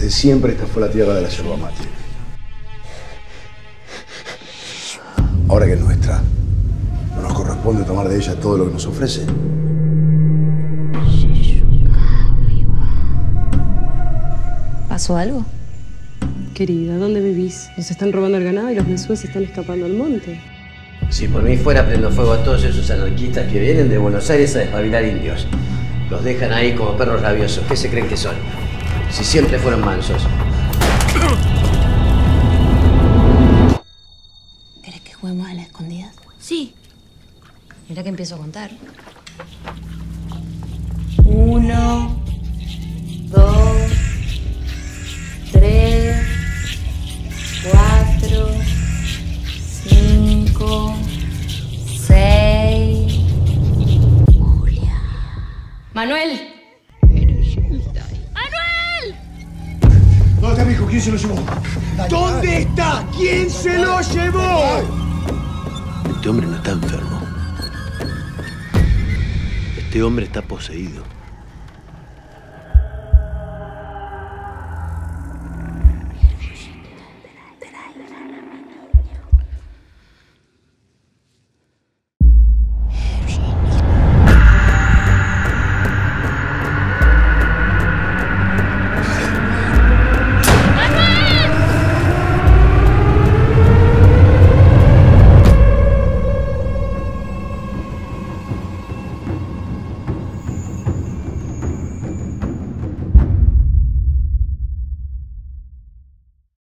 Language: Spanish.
Desde siempre esta fue la tierra de la yerba mate. Ahora que es nuestra, ¿no nos corresponde tomar de ella todo lo que nos ofrece? ¿Pasó algo? Querida, ¿dónde vivís? Nos están robando el ganado y los mensúes se están escapando al monte. Si por mí fuera, prendo fuego a todos esos anarquistas que vienen de Buenos Aires a despabilar indios. Los dejan ahí como perros rabiosos. ¿Qué se creen que son? Si siempre fueron mansos. ¿Querés que juguemos a las escondidas? Sí. Mira que empiezo a contar. 1, 2, 3, 4, 5, 6. Julia. Manuel. ¿Dónde está mi hijo? ¿Quién se lo llevó? ¿Dónde está? ¿Quién se lo llevó? Este hombre no está enfermo. Este hombre está poseído.